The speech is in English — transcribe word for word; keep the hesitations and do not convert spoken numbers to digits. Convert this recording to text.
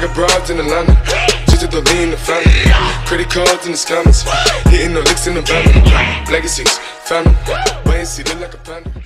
got broads in Atlanta, just to lean the family. Credit cards in the scammers, hitting the licks in the van. Legacies, family, wait and see, look like a panda.